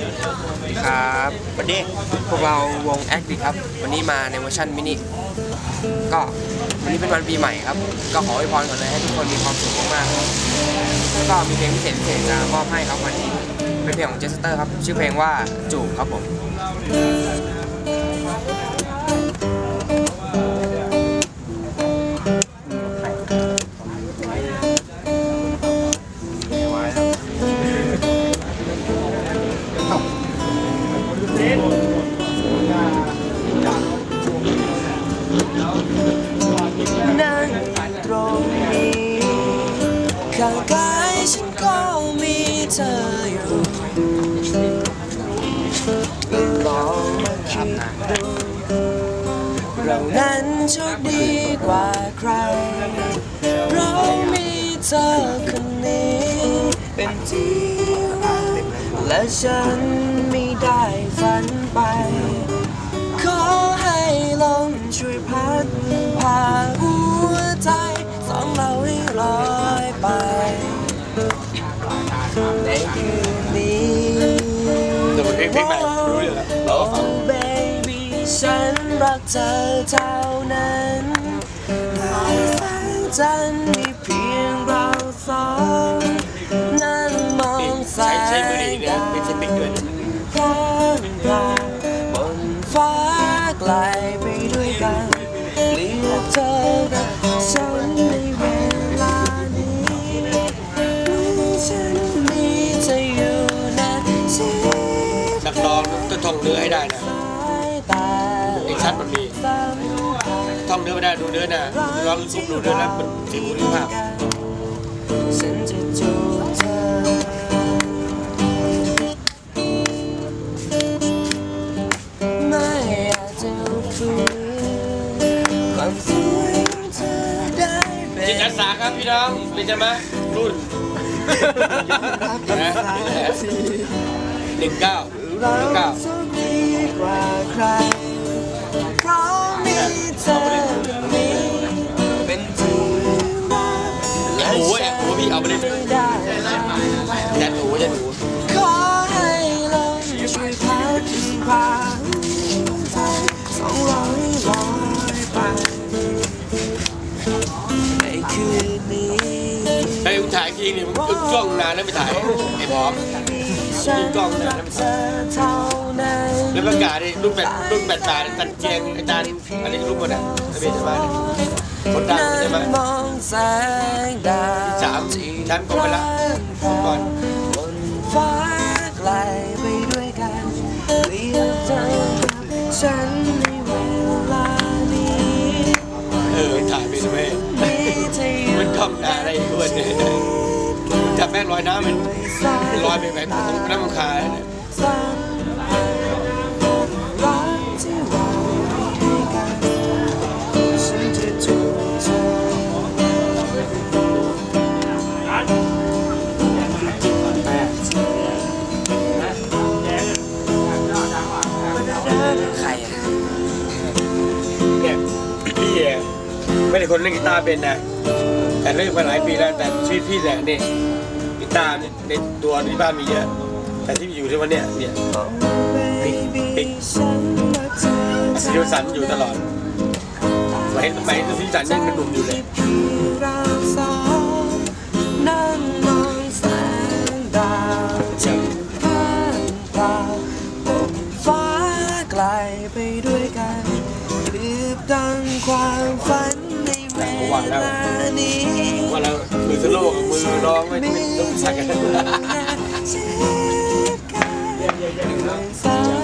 ครับวันนี้พวกเราวงแอคดิครับวันนี้มาในเวอร์ชันมินิก็วันนี้เป็นวันปีใหม่ครับก็ขออวยพรก่อนเลยให้ทุกคนมีความสุขมากๆแล้วก็มีเพลงพิเศษจะมอบให้ครับวันนี้เป็นเพลงของเจสเตอร์ครับชื่อเพลงว่าจูบครับผมนั่งตรงนี้ข้างกายฉันก็มีเธออยู่ลองมาคิดดูเรานั้นโชคดีกว่าใครเพราะมีเธอคนนี้เป็นที่รักและฉันไม่ได้ฝันไปขอให้ลมช่วยพัดพาหัวใจสองเราให้ลอยไปในคืนนี้ดูเพลงใหม่รู้เลยละเราฟัง baby ฉันรักเธอเท่านั้นในแสงจันทร์มีเพียงเราสองนั่งมองแสงดาวพร่างพรายบนฟ้าไกลไปด้วยกันเรียกเธอกับฉันในเวลานี้ฉันมีเธออยู่นะนักร้องต้องท่องเนื้อให้ได้นะเอกชัดมันมีท่องเนื้อไม่ได้ดูเนื้อนะร้องซุปดูเนื้อแล้วมันถึงคุณภาพฉันจะจูบเธอไม่อยากจะฝืนความสวยของเธอได้เป็นจิตอาสาครับพี่น้องเป็นจะมารุ่นนะ19 เราโชคดีกว่าใครเพราะมีเธอนี้เป็นที่รักและฉันพี่เอาไปเลยได้แต่หนูจะหนูขอให้ลมช่วยพัดพาสองเราให้ลอยไปในคืนนี้ไอ้ถ่ายทีนี่มันกล้องนานแล้วไปถ่ายไอ้พร้อมกล้องนานแล้วไปถ่ายแล้วประกาศรุ่น8ตันเจียงอาจารย์อะไรรุ่นหมดอ่ะไม่เป็นใช่ไหมคนดังใช่ไหม3ชั้นก็ไปละก่อนบนฟ้าไกลไปด้วยกันเรียกเธอฉันในเวลานี้ถ่ายไปด้วยมันทำอะไรด้วยจับแม่ลอยน้ำมันลอยไปแบบน้ำมันคาเนี่ยใครเนี่ยพี่ไม่ได้คนเล่นกีตาร์เป็นนะแต่เล่นมาหลายปีแล้วแต่ชีวิตพี่แหละนี่กีตาร์ในตัวที่บ้านมีเยอะแต่ที่อยู่ที่วันเนี้ยปิ๊กสิริสันอยู่ตลอดไปสิริสันยังเป็นหนุ่มอยู่เลยนั่งมองแสงดาวผ่านตาบนฟ้าไกลไปด้วยกันเปรียบดังความฝันในเวลานี้ว่าแล้วมือสโลกมือร้องไม่ต้องใส่กัน